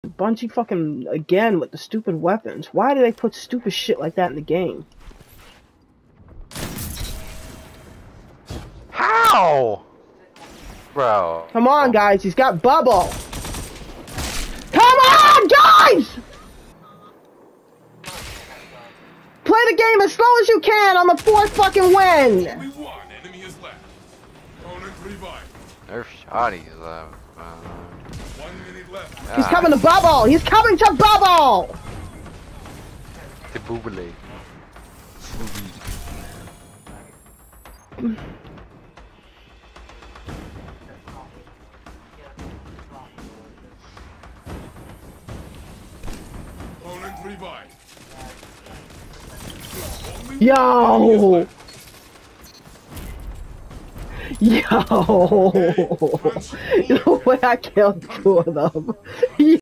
Bungie fucking again with the stupid weapons. Why do they put stupid shit like that in the game? How? Bro. Come on, guys. He's got bubble. Come on, guys! Play the game as slow as you can on the 4th fucking win. Only one enemy is left. Opponent revived. Nerf shotties left. 1 minute left. He's coming to bubble. He's coming to bubble. The boobly. Opponent revived. Yo. Yo. The way I killed 2 of them.